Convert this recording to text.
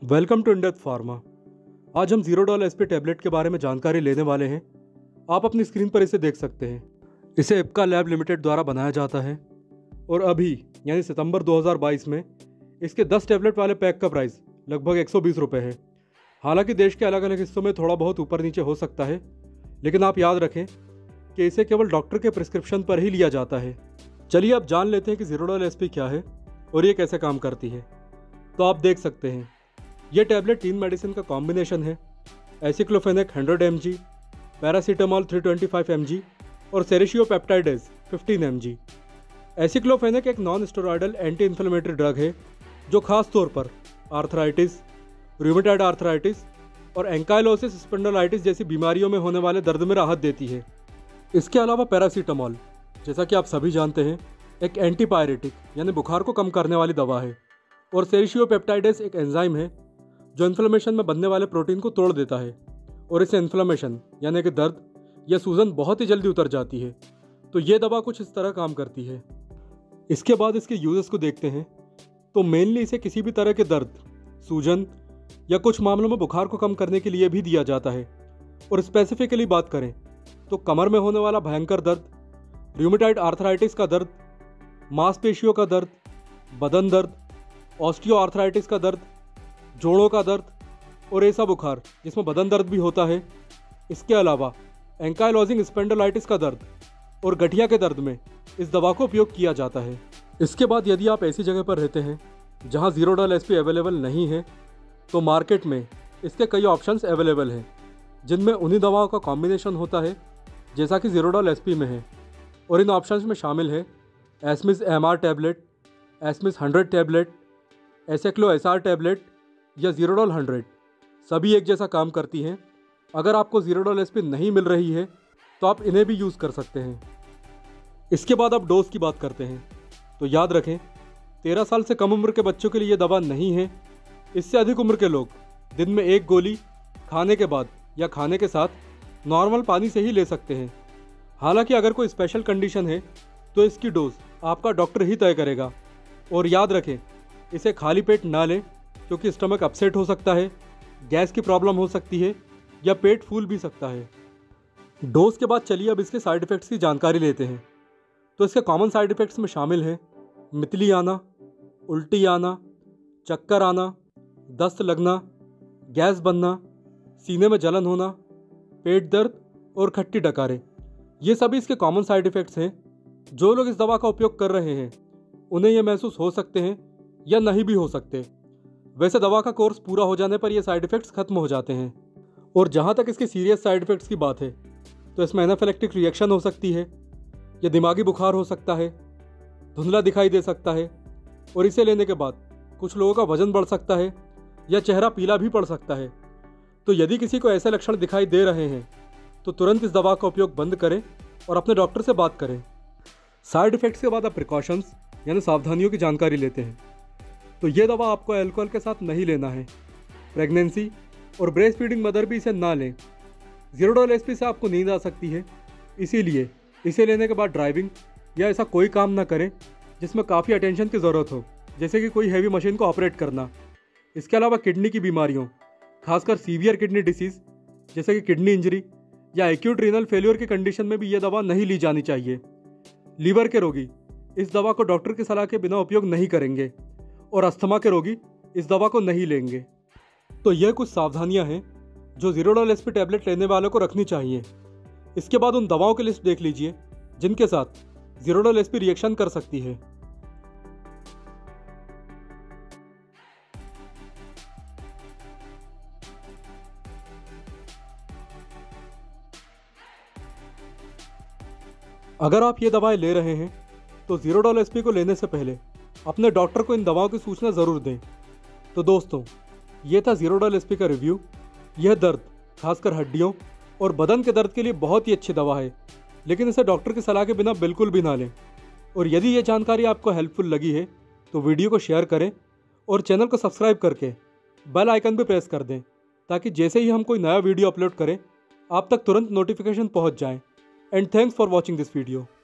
Welcome to in-depth pharma. आज हम Zerodol SP tablet के बारे में जानकारी लेने वाले हैं। आप अपनी स्क्रीन पर इसे देख सकते हैं। इसे इप्का लैब लिमिटेड द्वारा बनाया जाता है और अभी यानी सितंबर 2022 में इसके 10 टैबलेट वाले पैक का प्राइस लगभग 120 रुपये है। हालांकि देश के अलग अलग हिस्सों में थोड़ा बहुत ऊपर नीचे हो सकता है, लेकिन आप याद रखें कि इसे केवल डॉक्टर के प्रिस्क्रिप्शन पर ही लिया जाता है। चलिए अब जान लेते हैं कि जीरोडॉल एसपी क्या है और ये कैसे काम करती है। तो आप देख सकते हैं ये टैबलेट 3 मेडिसिन का कॉम्बिनेशन है। एसिक्लोफेनेक 100 mg, पैरासीटामॉल 325 mg और सेरेशियोपेप्टाइडेज 15 mg। एसिक्लोफेनेक एक non steroidal anti inflammatory drug है जो खास तौर पर आर्थराइटिस, रूमेटॉइड आर्थराइटिस और एंकाइलोसिस स्पॉन्डिलोलाइटिस जैसी बीमारियों में होने वाले दर्द में राहत देती है। इसके अलावा पैरासीटामॉल, जैसा कि आप सभी जानते हैं, एक एंटीपायरेटिक यानी बुखार को कम करने वाली दवा है और सेरेशियोपेप्टाइडेज एक एंजाइम है जो इन्फ्लेमेशन में बनने वाले प्रोटीन को तोड़ देता है और इससे इन्फ्लेमेशन यानी कि दर्द या सूजन बहुत ही जल्दी उतर जाती है। तो ये दवा कुछ इस तरह काम करती है। इसके बाद इसके यूजेस को देखते हैं तो मेनली इसे किसी भी तरह के दर्द, सूजन या कुछ मामलों में बुखार को कम करने के लिए भी दिया जाता है। और स्पेसिफिकली बात करें तो कमर में होने वाला भयंकर दर्द, रूमेटॉइड आर्थराइटिस का दर्द, मांसपेशियों का दर्द, बदन दर्द, ऑस्टियो आर्थराइटिस का दर्द, जोड़ों का दर्द और ऐसा बुखार जिसमें बदन दर्द भी होता है। इसके अलावा एंकाइलोजिंग स्पॉन्डिलोलाइटिस का दर्द और गठिया के दर्द में इस दवा को उपयोग किया जाता है। इसके बाद यदि आप ऐसी जगह पर रहते हैं जहां जीरोडॉल एसपी अवेलेबल नहीं है तो मार्केट में इसके कई ऑप्शंस अवेलेबल हैं जिनमें उन्हीं दवाओं का कॉम्बिनेशन होता है जैसा कि जीरोडॉल एसपी में है। और इन ऑप्शंस में शामिल है एस्मिस MR टैबलेट, एस्मिस 100 टैबलेट, एसेक्लो SR टैबलेट या जीरोडॉल 100। सभी एक जैसा काम करती हैं। अगर आपको जीरोडॉल एसपी नहीं मिल रही है तो आप इन्हें भी यूज़ कर सकते हैं। इसके बाद आप डोज की बात करते हैं तो याद रखें 13 साल से कम उम्र के बच्चों के लिए ये दवा नहीं है। इससे अधिक उम्र के लोग दिन में 1 गोली खाने के बाद या खाने के साथ नॉर्मल पानी से ही ले सकते हैं। हालांकि अगर कोई स्पेशल कंडीशन है तो इसकी डोज आपका डॉक्टर ही तय करेगा। और याद रखें इसे खाली पेट ना लें क्योंकि स्टमक अपसेट हो सकता है, गैस की प्रॉब्लम हो सकती है या पेट फूल भी सकता है। डोज के बाद चलिए अब इसके साइड इफ़ेक्ट्स की जानकारी लेते हैं। तो इसके कॉमन साइड इफ़ेक्ट्स में शामिल हैं मितली आना, उल्टी आना, चक्कर आना, दस्त लगना, गैस बनना, सीने में जलन होना, पेट दर्द और खट्टी डकारें। ये सभी इसके कॉमन साइड इफ़ेक्ट्स हैं। जो लोग इस दवा का उपयोग कर रहे हैं उन्हें ये महसूस हो सकते हैं या नहीं भी हो सकते। वैसे दवा का कोर्स पूरा हो जाने पर ये साइड इफ़ेक्ट्स खत्म हो जाते हैं। और जहाँ तक इसके सीरियस साइड इफ़ेक्ट्स की बात है तो इसमें एनाफिलेक्टिक रिएक्शन हो सकती है या दिमागी बुखार हो सकता है, धुंधला दिखाई दे सकता है और इसे लेने के बाद कुछ लोगों का वजन बढ़ सकता है या चेहरा पीला भी पड़ सकता है। तो यदि किसी को ऐसे लक्षण दिखाई दे रहे हैं तो तुरंत इस दवा का उपयोग बंद करें और अपने डॉक्टर से बात करें। साइड इफ़ेक्ट्स के बाद आप प्रिकॉशंस यानी सावधानियों की जानकारी लेते हैं। तो ये दवा आपको अल्कोहल के साथ नहीं लेना है। प्रेगनेंसी और ब्रेस्ट फीडिंग मदर भी इसे ना लें। जीरोडॉल एसपी से आपको नींद आ सकती है, इसीलिए इसे लेने के बाद ड्राइविंग या ऐसा कोई काम ना करें जिसमें काफ़ी अटेंशन की ज़रूरत हो, जैसे कि कोई हैवी मशीन को ऑपरेट करना। इसके अलावा किडनी की बीमारियों, खासकर सीवियर किडनी डिसीज़ जैसे कि किडनी इंजरी या एक्यूट रीनल फेल्योर की कंडीशन में भी ये दवा नहीं ली जानी चाहिए। लीवर के रोगी इस दवा को डॉक्टर की सलाह के बिना उपयोग नहीं करेंगे और अस्थमा के रोगी इस दवा को नहीं लेंगे। तो यह कुछ सावधानियां हैं जो जीरोडॉल एसपी टैबलेट लेने वालों को रखनी चाहिए। इसके बाद उन दवाओं की लिस्ट देख लीजिए जिनके साथ जीरोडॉल एसपी रिएक्शन कर सकती है। अगर आप ये दवाएं ले रहे हैं तो जीरोडॉल एसपी को लेने से पहले अपने डॉक्टर को इन दवाओं की सूचना ज़रूर दें। तो दोस्तों, ये था जीरोडॉल एसपी का रिव्यू। यह दर्द, खासकर हड्डियों और बदन के दर्द के लिए बहुत ही अच्छी दवा है, लेकिन इसे डॉक्टर की सलाह के बिना बिल्कुल भी ना लें। और यदि ये जानकारी आपको हेल्पफुल लगी है तो वीडियो को शेयर करें और चैनल को सब्सक्राइब करके बेल आइकन भी प्रेस कर दें ताकि जैसे ही हम कोई नया वीडियो अपलोड करें आप तक तुरंत नोटिफिकेशन पहुंच जाए। And thanks for watching this video.